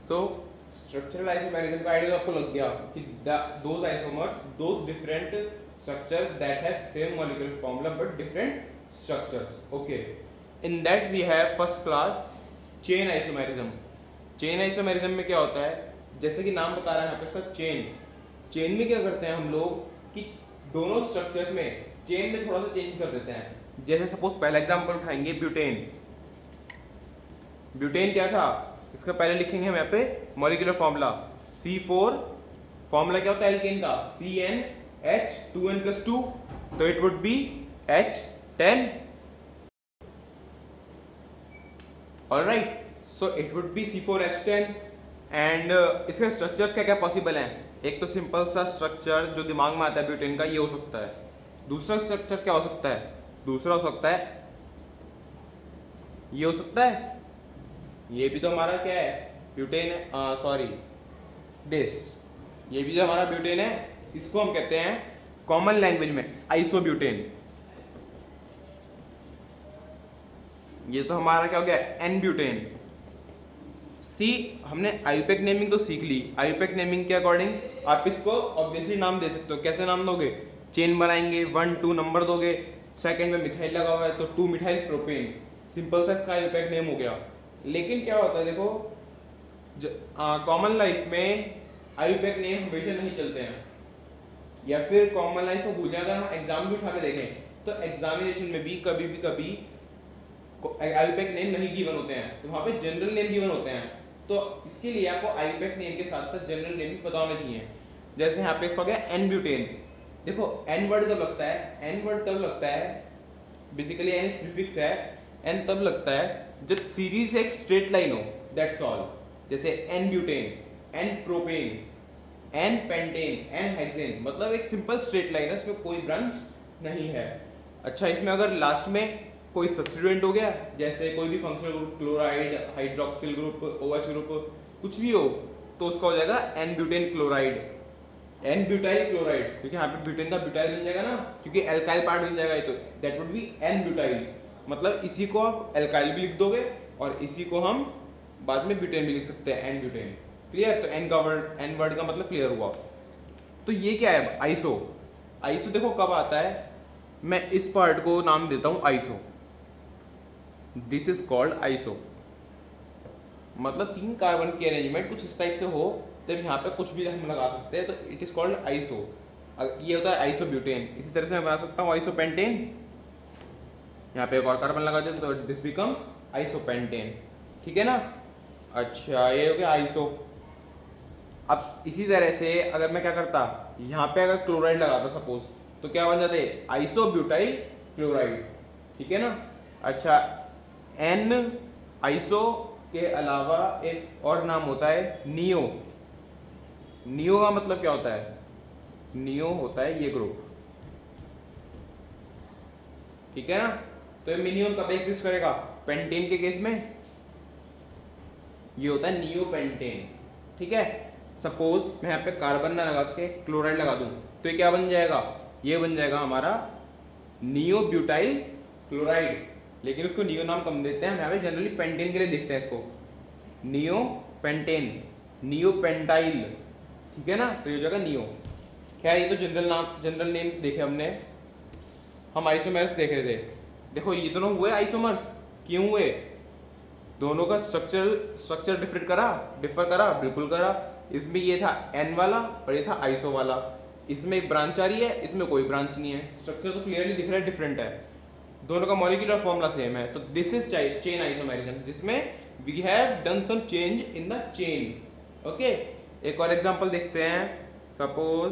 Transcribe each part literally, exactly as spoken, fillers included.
सो structural isomerism का idea तो आपको लग गया कि those isomers, those different structures that have same molecular formula but different structures. Okay, in that we have first class chain isomerism. chain isomerism में क्या होता है, जैसे कि नाम बता रहा है यहाँ पे इसका चेन. चेन में क्या करते हैं हम लोग कि दोनों स्ट्रक्चर्स में चेन में थोड़ा सा चेंज कर देते हैं. जैसे सपोज पहला एग्जांपल उठाएंगे ब्यूटेन. ब्यूटेन क्या था, इसका पहले लिखेंगे हम यहाँ पे molecular formula C four. Formula क्या होता है एल्केन का, C n H two N plus two, तो it would be H ten. Alright, so it would be C four H ten. and uh, इसके स्ट्रक्चर्स क्या क्या पॉसिबल हैं. एक तो सिंपल सा स्ट्रक्चर जो दिमाग में आता है ब्यूटेन का, ये हो सकता है. दूसरा स्ट्रक्चर क्या हो सकता है, दूसरा हो सकता है ये हो सकता है, ये भी तो हमारा क्या है ब्यूटेन है, सॉरी दिस, ये भी जो हमारा ब्यूटेन है, इसको हम कहते हैं कॉमन लैंग्वेज में आइसोब्यूटेन. ये तो हमारा क्या हो गया एन ब्यूटेन. सी हमने आईयूपैक नेमिंग तो सीख ली. आईयूपैक नेमिंग के अकॉर्डिंग आप इसको ऑब्वियसली नाम दे सकते हो. कैसे नाम दोगे, चेन बनाएंगे, वन टू नंबर दोगे, सेकंड में मिथाइल लगा हुआ है तो टू मिथाइल प्रोपेन, सिंपल सा इसका आईयूपैक नेम हो गया. लेकिन क्या होता है देखो, कॉमन लाइफ में आईयूपैक नेम हमेशा नहीं चलते हैं, या फिर कॉमन लाइफ को भूल जाए. अगर हम एग्जाम भी उठा के देखें तो एग्जामिनेशन में भी कभी भी कभी आईयूपैक नेम नहीं गिवन होते हैं, तो वहाँ पे जनरल नेम गिवन होते हैं. तो इसके लिए आपको आईयूपैक नेम के साथ साथ जनरल नेम भी पता होना चाहिए. जैसे यहाँ पे इसका हो गया एन ब्यूटेन. देखो एन वर्ड कब लगता है, एन वर्ड तब लगता है, बेसिकली एन प्रीफिक्स है, एन तब लगता है जब सीरीज एक स्ट्रेट लाइन हो, दैट्स ऑल. जैसे n butane, n propane, n pentane, n hexane, मतलब एक सिंपल स्ट्रेट लाइन है, इसमें कोई ब्रांच नहीं है. अच्छा, इसमें अगर लास्ट में कोई सब्स्टिट्यूएंट हो गया, जैसे कोई भी functional group, chloride, hydroxyl group, OH group, कुछ भी हो, तो उसका हो जाएगा n butane chloride, n butyl chloride, क्योंकि यहाँ पे ब्यूटेन का ब्यूटाइल बन जाएगा ना, क्योंकि एल्काइल पार्ट बन जाएगा, तो that would be n butyl. मतलब इसी को आप एल्काइल भी लिख दोगे और इसी को हम बाद में ब्यूटेन भी लिख सकते हैं, एन ब्यूटेन. क्लियर. तो एन का वर्ड, एन वर्ड का मतलब क्लियर हुआ. तो ये क्या है आइसो. आइसो देखो कब आता है, मैं इस पार्ट को नाम देता हूं iso. This is called iso. मतलब तीन कार्बन की अरेंजमेंट कुछ इस टाइप से हो, जब यहाँ पे कुछ भी हम लगा सकते हैं तो इट इज कॉल्ड आइसो. ये होता है आइसोब्यूटेन. इसी तरह से मैं बना सकता हूँ आइसोपेंटेन. यहाँ पे एक और कार्बन लगा देते तो दिस बिकम्स आइसोपेंटेन. ठीक है ना. अच्छा, ये हो गया आइसो. अब इसी तरह से अगर मैं क्या करता, यहाँ पे अगर क्लोराइड लगाता सपोज, तो क्या बन जाते आइसोब्यूटाइल क्लोराइड. ठीक है ना. अच्छा, एन आइसो के अलावा एक और नाम होता है नियो. नियो का मतलब क्या होता है, नियो होता है ये ग्रुप. ठीक है ना. तो ये मिनिमम कब एग्जिस्ट करेगा, पेंटेन के केस में ये होता है नियो पेंटेन. ठीक है. सपोज मैं यहाँ पे कार्बन ना लगा के क्लोराइड लगा दूं, तो ये क्या बन जाएगा, ये बन जाएगा हमारा नियो ब्यूटाइल क्लोराइड. लेकिन उसको नियो नाम कम देते हैं, हम यहाँ पे जनरली पेंटेन के लिए देखते हैं इसको, नियो पेंटेन, नियो पेंटाइल. ठीक है ना. तो ये जगह नियो. खैर ये तो जनरल नाम, जनरल नेम देखे हमने. हम आइसोमर्स देख रहे थे. देखो ये दोनों हुए आइसोमर्स. क्यों हुए, दोनों का स्ट्रक्चर स्ट्रक्चर डिफरेंट करा, डिफर करा, बिल्कुल करा. इसमें ये था एन वाला और ये था आइसो वाला. इसमें एक ब्रांच आ रही है, इसमें कोई ब्रांच नहीं है. स्ट्रक्चर तो क्लियरली दिख रहा है डिफरेंट है, दोनों का मॉलिक्यूलर फॉर्मूला सेम है. तो दिस इज चेन आइसोमेरिज्म, जिसमें we have done some change in the chain. Okay. एक और एग्जांपल देखते हैं. Suppose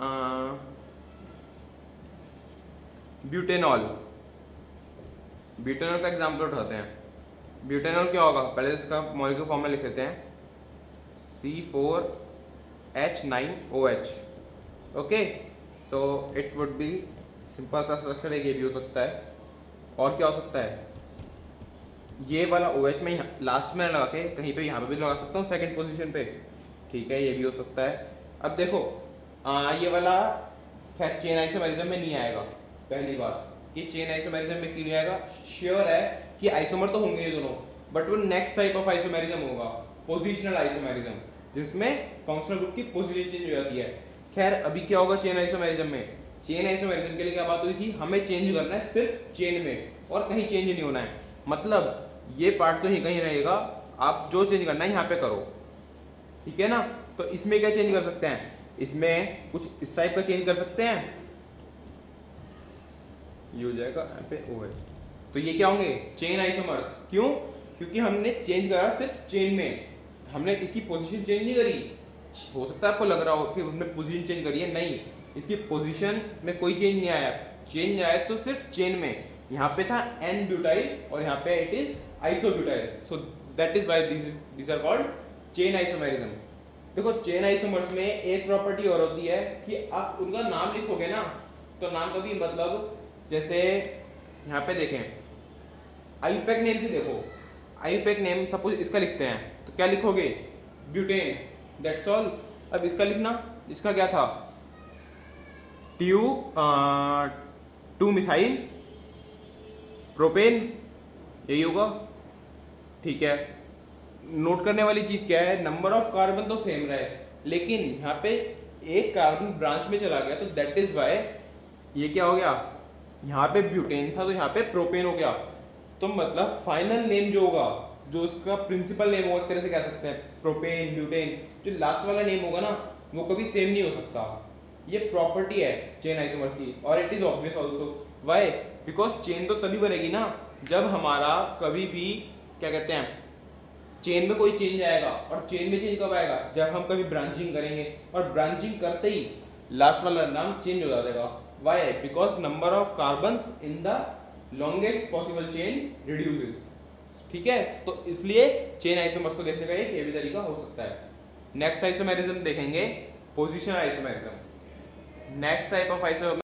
butanol. ब्यूटेनॉल का एग्जांपल उठाते हैं. ब्यूटेनॉल क्या होगा, पहले इसका मॉलिक्यूलर फॉर्मूला लिख लेते हैं, C four H nine O H. Okay. So it would be simple सा स्ट्रक्चर, एक ये भी हो सकता है. और क्या हो सकता है, ये वाला OH में लास्ट में लगा के कहीं पे यहाँ पे भी लगा सकता हूँ सेकंड पोजीशन पे. ठीक है, ये भी हो सकता है. अब देखो आ, ये वाला खैर चेन आइसोमेरिज्म में नहीं आएगा. पहली बात कि चेन आइसोमेरिज्म में क्यों नहीं आएगा, श्योर है कि आइसोमर तो होंगे ये दोनों, बट वो नेक्स्ट टाइप ऑफ आइसोमेरिज्म होगा. पोजिशनल आइसोमेरिज्म, जिसमें फंक्शनल ग्रुप की पोजीशन चेंज हो जाती है। खैर अभी क्या होगा चेन आइसोमेरिज्म में, चेन आइसोमेरिज्म के लिए क्या बात हुई थी, हमें चेंज करना है सिर्फ चेन में और कहीं चेंज नहीं होना है। मतलब ये पार्ट तो ही कहीं रहेगा, आप जो चेंज करना है यहाँ पे करो, ठीक है ना। तो इसमें क्या चेंज कर सकते हैं, इसमें कुछ इस टाइप का चेंज कर सकते हैं, ये हो जाएगा यहाँ पे ओ है, तो ये क्या होंगे चेन आइसोमर्स। क्यों, क्योंकि हमने चेंज करा सिर्फ चेन में, हमने इसकी पोजीशन चेंज नहीं करी। हो सकता है आपको लग रहा हो कि हमने पोजीशन चेंज करी है, नहीं, इसकी पोजीशन में कोई चेंज नहीं आया, चेंज आया तो सिर्फ चेन में। यहाँ पे था एन ब्यूटाइल और यहाँ पे it is isobutyl, so that is why this this are called chain isomerism. देखो चेन आइसोमर्स में एक प्रॉपर्टी और होती है कि आप उनका नाम लिखोगे ना, तो नाम का भी मतलब, जैसे यहाँ पे देखें आईयूपैक नेम से देखो, आईयूपैक नेम सपोज इसका लिखते हैं तो क्या लिखोगे, ब्यूटेन, दैट्स ऑल। अब इसका लिखना, इसका क्या था, ट्यू टू मिथाइल प्रोपेन, यही होगा, ठीक है। नोट करने वाली चीज क्या है, नंबर ऑफ कार्बन तो सेम रहे, लेकिन यहाँ पे एक कार्बन ब्रांच में चला गया, तो दैट इज वाई ये क्या हो गया, यहाँ पे ब्यूटेन था तो यहाँ पे प्रोपेन हो गया। तो मतलब फाइनल नेम जो होगा, जो उसका प्रिंसिपल नेम होगा, एक तरह से कह सकते हैं प्रोपेन ब्यूटेन, जो लास्ट वाला नेम होगा ना वो कभी सेम नहीं हो सकता। ये प्रॉपर्टी है चेन आइसोमर्स की, और it is obvious also, why, because chain तो तभी बनेगी ना जब हमारा कभी भी क्या कहते हैं चेन में कोई चेंज आएगा, और चेन में चेंज कब आएगा, जब हम कभी ब्रांचिंग करेंगे, और ब्रांचिंग करते ही लास्ट वाला नाम चेंज हो जाएगा। Why, because number of carbons in the longest possible chain reduces, ठीक है। तो इसलिए चेन आइसोमर्स को देखने का एक ये भी तरीका हो सकता है। नेक्स्ट आइसोमेरिज्म देखेंगे positional isomerism. Next type of isomerism